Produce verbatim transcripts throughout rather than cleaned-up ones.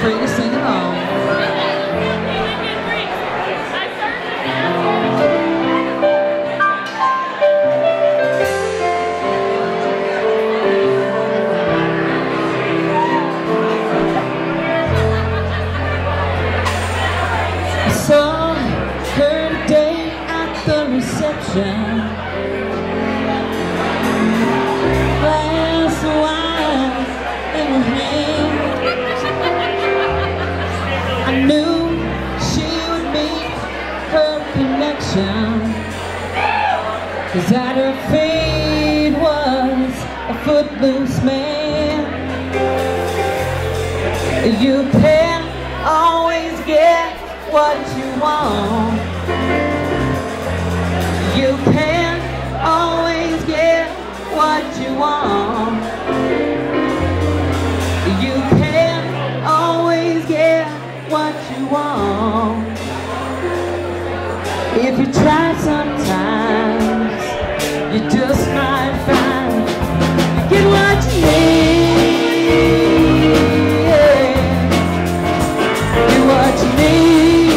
free to sing along. I saw her today at the reception. Glass of wine in her hand. I knew she would meet her connection, 'cause at her feet was a footloose man. You can't always get what you want. You can't always get what you want. You can't always get what you want. If you try sometimes, you just might find you get what you need. Get what you need.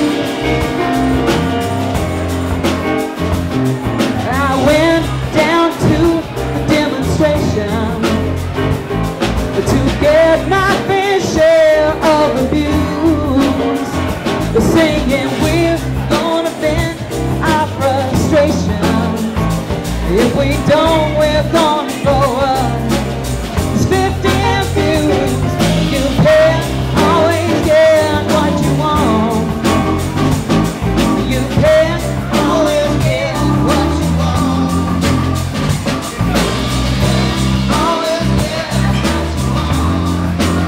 I went down to the demonstration to get my fair share of abuse. The singing, we're gonna vent our frustration. If we don't, we're gonna grow up. It's fifteen views. You can't always get what you want. You can't always get what you want. Always get what you want.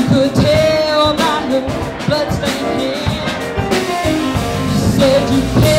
could tell by her bloodstained hands. You said you cared.